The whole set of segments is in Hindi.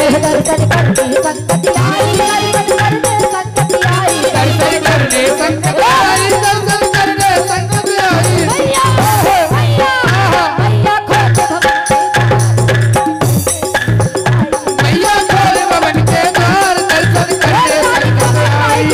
दर्शन करने संकट आई, दर्शन करने संकट आई, दर्शन करने संकट आई, दर्शन करने संकट आई। मैया मैया मैया खोल मैया खोल भवन के द्वार, दर्शन करने संकट आई।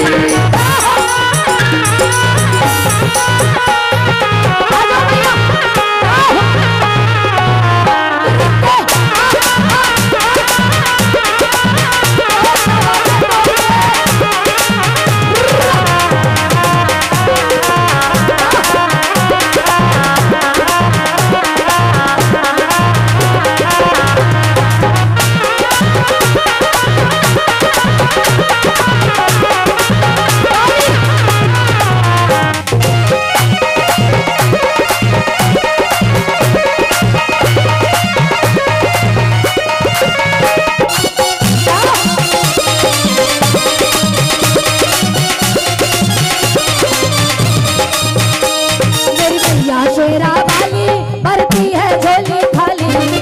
शेरा वाली भरती है झोली खाली,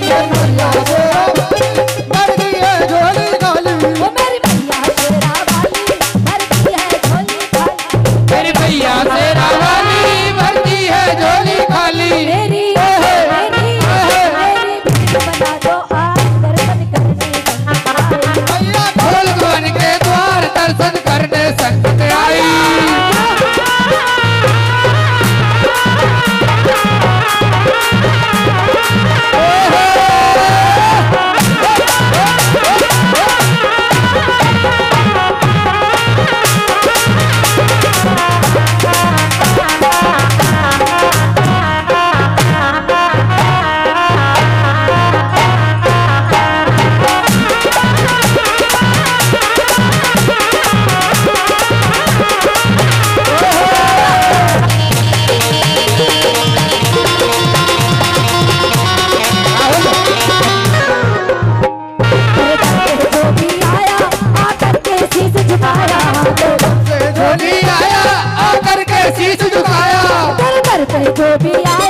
भरती है झोली खाली, वो मेरी भैया शेरा वाली भरती है झोली खाली, मेरी भैया शेरा वाली भरती है झोली खाली। मेरी मेरी मेरी बना दो आज दर्शन करने मैया खोल भवन के द्वार, दर्शन करने संकट आई। जो भी आया